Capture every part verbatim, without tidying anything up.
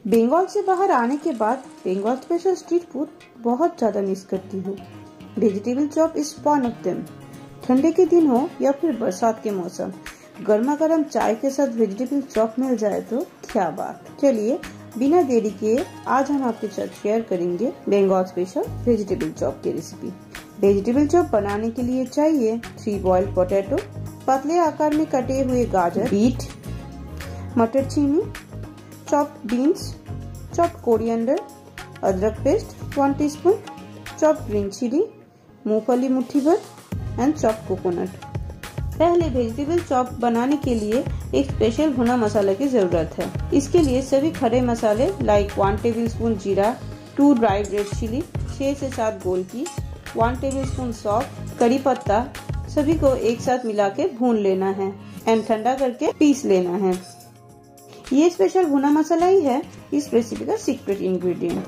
बंगाल से बाहर आने के बाद बंगाल स्पेशल स्ट्रीट फूड बहुत ज्यादा मिस करती हूँ। Vegetable chop is one of them. ठंडे के दिन हो या फिर बरसात के मौसम, गर्मा गर्म चाय के साथ वेजिटेबल चॉप मिल जाए तो क्या बात। चलिए बिना देरी किए आज हम आपके साथ शेयर करेंगे बंगाल स्पेशल वेजिटेबल चॉप की रेसिपी। वेजिटेबल चॉप बनाने के लिए चाहिए थ्री बॉइल्ड पोटैटो, पतले आकार में कटे हुए गाजर, बीट, मटर छीनी, chopped beans, chopped coriander, अदरक paste one teaspoon, chopped green chili, मूंगफली मुट्ठी भर एंड chopped कोकोनट। पहले वेजिटेबल चॉप बनाने के लिए एक स्पेशल भुना मसाला की जरूरत है। इसके लिए सभी खड़े मसाले लाइक वन टेबल स्पून जीरा, टू ड्राई रेड चिली, छह से सात गोलकी, वन टेबल स्पून सौंफ, करी पत्ता, सभी को एक साथ मिला के भून लेना है एंड ठंडा करके पीस लेना है। ये स्पेशल भुना मसाला ही है इस रेसिपी का सीक्रेट इंग्रेडिएंट।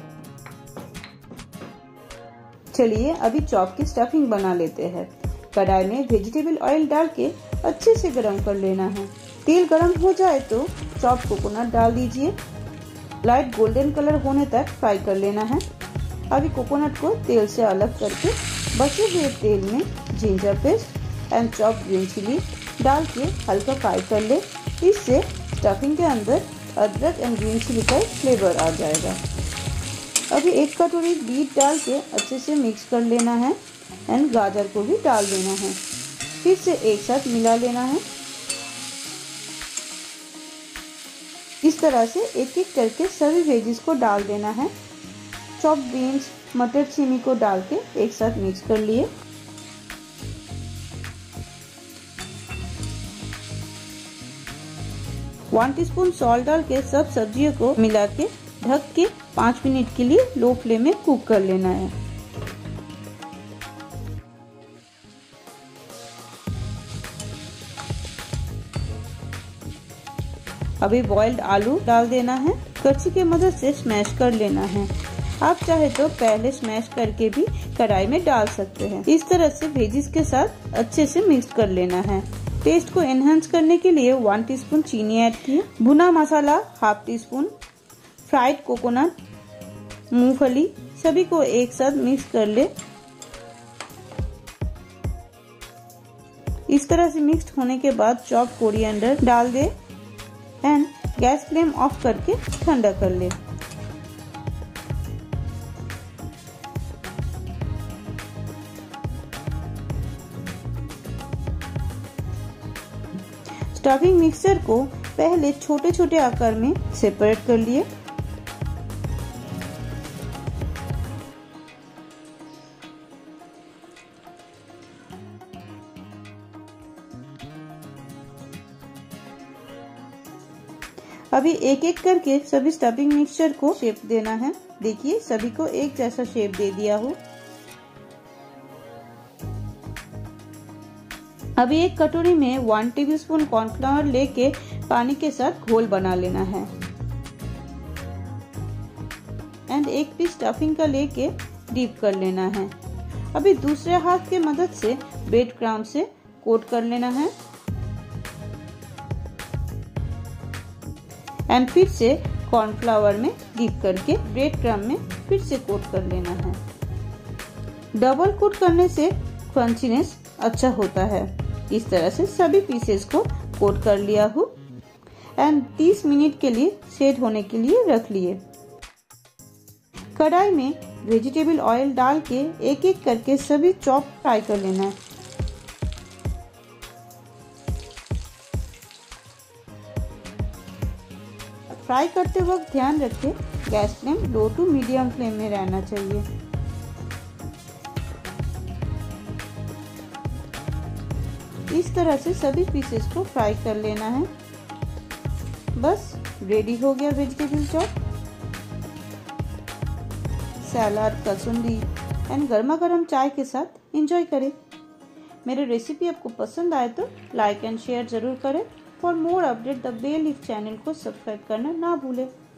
चलिए अभी चॉप की स्टफिंग बना लेते हैं। कढ़ाई में वेजिटेबल ऑयल डाल के अच्छे से गरम कर लेना है। तेल गरम हो जाए तो चॉप कोकोनट डाल दीजिए। लाइट गोल्डन कलर होने तक फ्राई कर लेना है। अभी कोकोनट को तेल से अलग करके बचे हुए तेल में ginger paste and chop green chilli डाल के हल्का फ्राई कर ले। इससे स्टफिंग के अंदर अदरक एंड ग्रीन चिली का फ्लेवर आ जाएगा। अभी एक कटोरी बीट डाल के अच्छे से मिक्स कर लेना है एंड गाजर को भी डाल देना है। फिर से एक साथ मिला लेना है। इस तरह से एक एक करके सभी वेजिस को डाल देना है। चॉप्ड बीन्स, मटर छीनी को डाल के एक साथ मिक्स कर लिए। वन टीस्पून सॉल्ट डाल के सब सब्जियों को मिला के ढक के पाँच मिनट के लिए लो फ्लेम में कुक कर लेना है। अभी बॉइल्ड आलू डाल देना है। करछी की मदद से स्मैश कर लेना है। आप चाहे तो पहले स्मैश करके भी कढ़ाई में डाल सकते हैं। इस तरह से वेजिस के साथ अच्छे से मिक्स कर लेना है। टेस्ट को एनहांस करने के लिए वन टीस्पून चीनी ऐड किए। भुना मसाला half teaspoon, fried coconut, मूंगफली सभी को एक साथ मिक्स कर ले। इस तरह से मिक्स होने के बाद चॉप कोरिएंडर डाल दे एंड गैस फ्लेम ऑफ करके ठंडा कर ले। स्टफिंग मिक्सचर को पहले छोटे छोटे आकार में सेपरेट कर लिए। अभी एक एक करके सभी स्टफिंग मिक्सचर को शेप देना है। देखिए सभी को एक जैसा शेप दे दिया हो। अभी एक कटोरी में वन टेबलस्पून कॉर्नफ्लावर लेके पानी के साथ घोल बना लेना है एंड एक पीस स्टफिंग का लेके डीप कर लेना है। अभी दूसरे हाथ के मदद से ब्रेड क्रम्ब से कोट कर लेना है एंड फिर से कॉर्नफ्लावर में डीप करके ब्रेड क्रम्ब में फिर से कोट कर लेना है। डबल कोट करने से क्रंचीनेस अच्छा होता है। इस तरह से सभी पीसेस को कोट कर लिया हूँ एंड तीस मिनट के लिए सेट होने के लिए रख लिए। कढ़ाई में वेजिटेबल ऑयल डाल के एक एक करके सभी चॉप फ्राई कर लेना है। फ्राई करते वक्त ध्यान रखें gas flame low to medium flame में रहना चाहिए। इस तरह से सभी पीसेस को फ्राई कर लेना है। बस रेडी हो गया वेजिटेबल चॉप। सलाद, कसूंदी एंड गर्मा गर्म चाय के साथ एंजॉय करें। मेरे रेसिपी आपको पसंद आए तो लाइक एंड शेयर जरूर करें। For more update the bay leaf channel को सब्सक्राइब करना ना भूलें।